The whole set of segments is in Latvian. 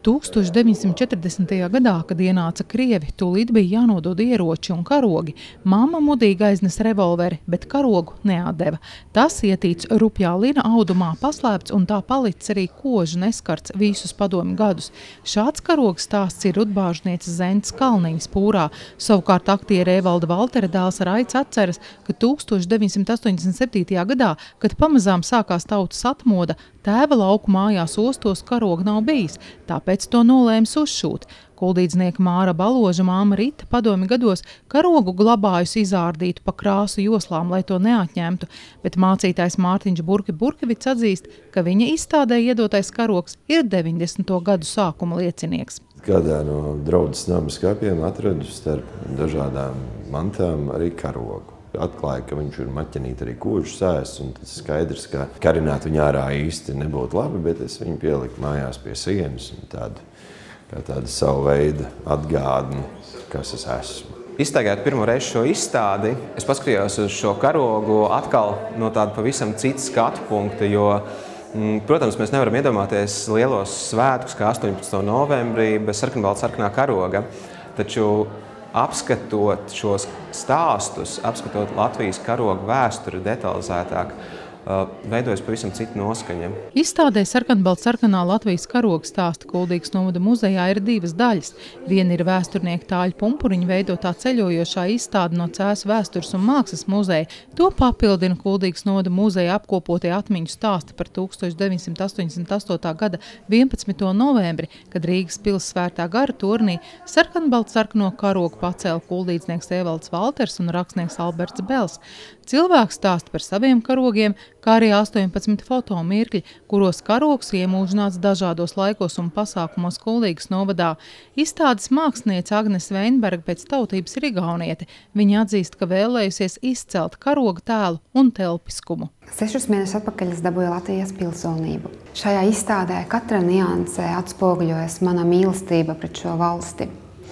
1940. gadā, kad ienāca krievi, tūlīt bija jānodod ieroči un karogi. Mamma mudīgi aiznes revolveri, bet karogu neatdeva. Tas ietīts rupjā lina audumā paslēpts un tā palicis arī kožu neskarts visus padomju gadus. Šāds karogs stāsts ir rudbāžnieces Zentas Kalniņas pūrā. Savukārt aktiere Evalda Valtera dēls Raids atceras, ka 1987. gadā, kad pamazām sākās tautas atmoda, tēva lauku mājās ostos karoga nav bijis, tāpēc to nolēms uzšūt. Kuldīdznieka Māra Baloža māma Rita padomju gados karogu glabājusi izārdītu pa krāsu joslām, lai to neatņemtu, bet mācītājs Mārtiņš Burkevics atzīst, ka viņa izstādē iedotais karogs ir 90. gadu sākuma liecinieks. Kādā no draudzes nama skapiem atradu starp dažādām mantām arī karogu. Atklāja, ka viņš ir maķenīt arī kožu sēsts, un tas skaidrs, ka karināt viņu ārā īsti nebūtu labi, bet es viņu pieliku mājās pie sienas un tādu savu veidu atgādni, kas es esmu. Iztaigājot pirmo reizi šo izstādi, es paskatījos uz šo karogu atkal no tāda pavisam cita skatu punkta, jo, protams, mēs nevaram iedomāties lielos svētkus, kā 18. novembrī, bez sarkanbaltsarkanā karoga, taču apskatot šos stāstus, apskatot Latvijas karogu vēsturi detalizētāk, veidojas pavisam cita noskaņa. Izstādē sarkanbaltsarkanā Latvijas karoga stāsta Kuldīgas novada muzejā ir divas daļas. Viena ir vēsturnieka Tāļa Pumpuriņa veidotā ceļojošā izstāde no Cēsu vēstures un mākslas muzeja. To papildina Kuldīgas novada muzeja apkopotie atmiņu stāsti par 1988. gada 11. novembri, kad Rīgas pils Svētā gara turnī sarkanbaltsarkano karogu pacēla kuldīdznieks Evalds Valters un rakstnieks Alberts Bels. Cilvēks stāsta par saviem karogiem, kā arī 18 fotomirkļi, kuros karogs iemūžināts dažādos laikos un pasākumos Kuldīgas novadā. Izstādes māksliniece Agnes Veinberga pēc tautības ir igauniete. Viņa atzīst, ka vēlējusies izcelt karoga tēlu un telpiskumu. 6 mēnešus atpakaļ es dabūju Latvijas pilsonību. Šajā izstādē katra niansē atspoguļojas mana mīlestība pret šo valsti.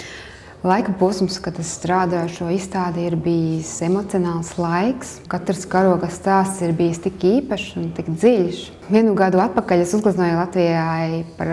Laika posms, kad es strādāju šo izstādi, ir bijis emocionāls laiks. Katrs karoga stāsts ir bijis tik īpašs un tik dziļš. Vienu gadu atpakaļ es uzgleznoju Latvijai par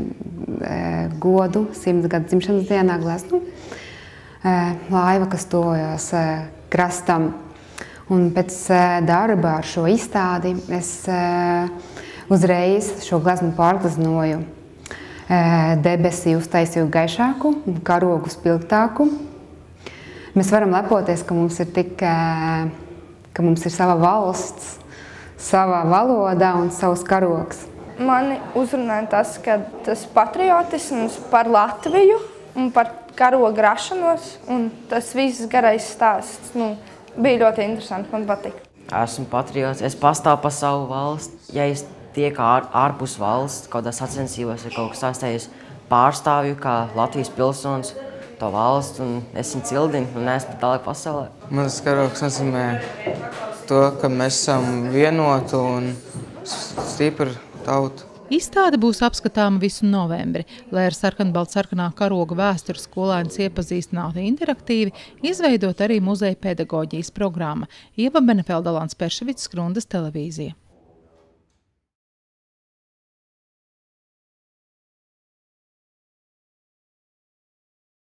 godu 100 gadu dzimšanas dienā gleznu laiva, kas tojās krastam. Un pēc darba ar šo izstādi es uzreiz šo gleznu pārgleznoju. Debesi uztaisīju gaišāku, karogu spilgtāku. Mēs varam lepoties, ka mums ir sava valsts, sava valoda un savs karogs. Mani uzrunāja tas, ka tas patriotisms par Latviju un par karogu rašanos, un tas viss garais stāsts bija ļoti interesanti, man patīk. Esmu patriots, es pastāvu par savu valsti. Ja es tiek ārpus valsts, kaut kādā sacensībās ir kaut kas tāds, pārstāvju kā Latvijas pilsonis to valsts, un es viņu cildinu un esmu tālāk pasaulē. Mans karogs nozīmē to, ka mēs esam vienoti un stipri tauta. Izstāde būs apskatāma visu novembri, lai ar sarkanbaltsarkanā karoga vēsturi skolēnus iepazīstinātu interaktīvi, izveidot arī muzeja pedagoģijas programma. Ieva Benefelda, Alans Perševics, Skrundas televīzija.